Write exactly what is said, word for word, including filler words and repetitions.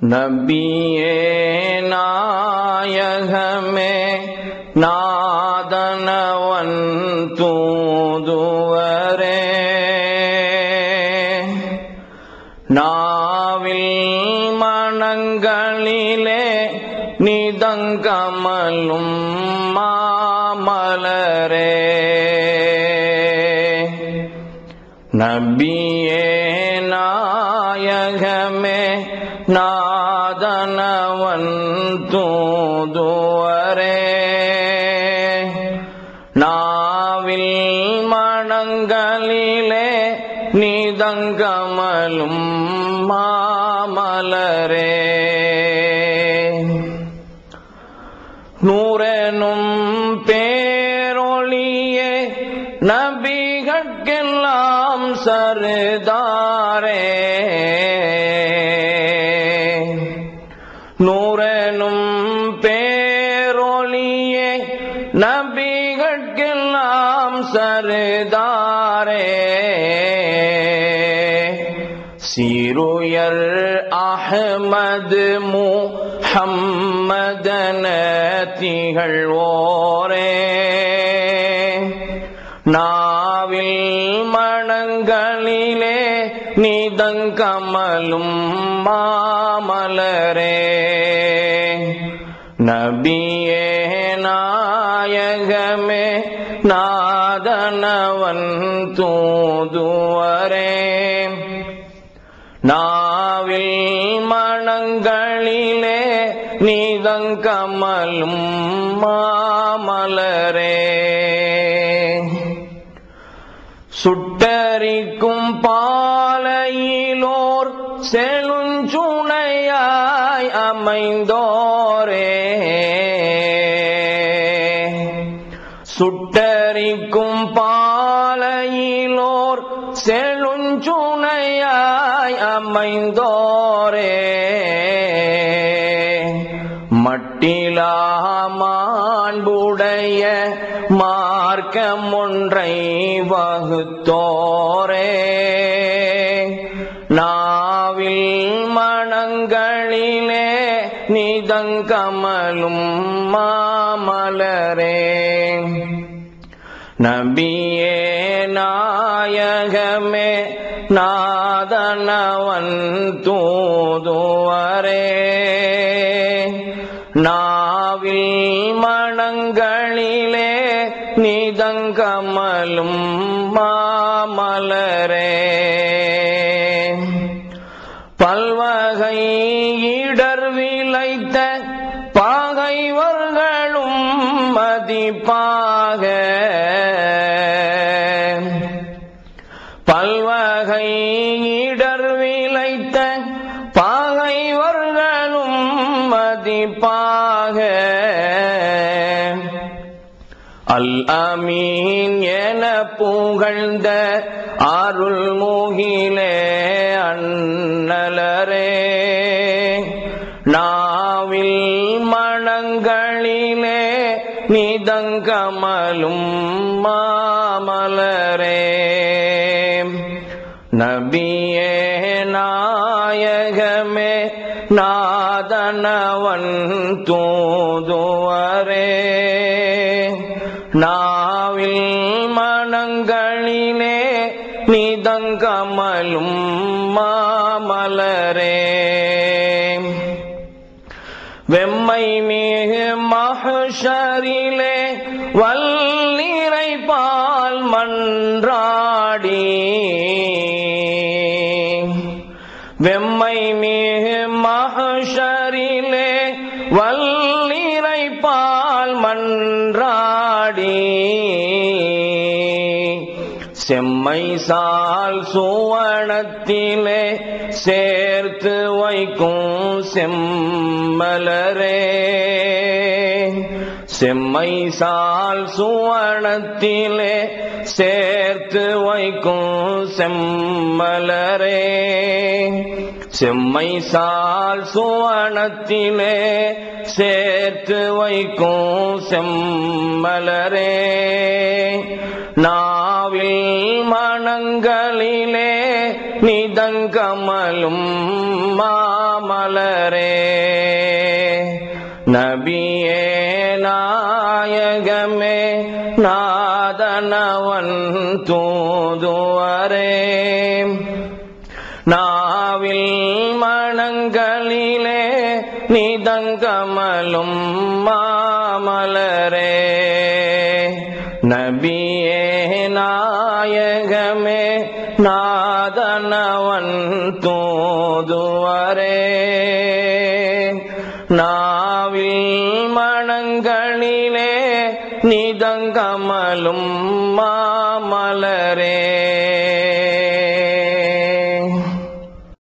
நபியே நாயகமே நாதனவன் தூதுவரே, நாவில் மனங்களிலே நிதங்கமலும் மாமலரே. நபியே நாயகமே நாதனவன் தூதுவரே, நாவில் மனங்களிலே நிதங்கமலும் மாமலரே. நூறெனும் பேரொளியே நபிகட்கெல்லாம் சர்தாரே, நூறெனும் பேரொளியே நபிகட்கெல்லாம் சர்தாரே. சீருயர் அஹ்மது முஹம்மதன திகழ்வோரே, நாவில் மனங்களிலே நிதங்கமலும் மாமலரே. நபியே நாயகமே நாதனவன் தூதுவரே, நாவில் மனங்களிலே நிதங்கமலும் மாமலரே. சுட்டரிக்கும் பாலையிலோர் செழுஞ்சுனையாய் அமைந்தோரே, சுட்டரிக்கும் பாலையிலோர் செழுஞ்சுனையாய் அமைந்தோரே. மட்டிலா மாண்புடைய மார்க்கம் ஒன்றை வகுத்தோரே, நாவில் மனங்களிலே நிதங்கமலும் மாமலரே. நபியே நாயகமே நாதனவன் தூதுவரே, நாவில் மனங்களிலே நிதங்கமலும் மாமலரே. பல்வகை இடர் விளைத்த பகைவர்களும் மதிப்பாக, பல்வகை இடர் விளைத்த பகைவர்களும் மதிப்பாக. அல் அமீன் என புகழ்ந்த அருள் முகிலே அண்ணலரே, நாவில் மனங்களிலே நிதங்கமலும் மாமலரே. நபியே நாயகமே நாதனவன் தூதுவரே, நாவில் மனங்களிலே நிதங்கமலும் மாமலரே. வெம்மை மிகு மஹ்ஷரிலே வல்லிறை பால் மன்றாடி, வெம்மை மிகு மஹ்ஷரிலே வல்லிறை பால் மன்றாடி, செம்மை சால் சுவனத்திலே சேர்த்து வைக்கும் செம்மலரே, செம்மை சால் சுவனத்திலே சேர்த்து வைக்கும் செம்மலரே, செம்மை சால் சுவனத்திலே சேர்த்து வைக்கும் செம்மலரே. நாவில் மனங்களிலே நிதங்கமலும் மாமலரே. மலரே நபியே நாயகமே நாதனவன் தூதுவரே நாவில் மணங்களிலே நிதங்கமலும் மாமலரே நபியே நாயகமே நாதனவன் தூதுவரே நாவில் மணங்களிலே நிதங்கமலும் மாமலரே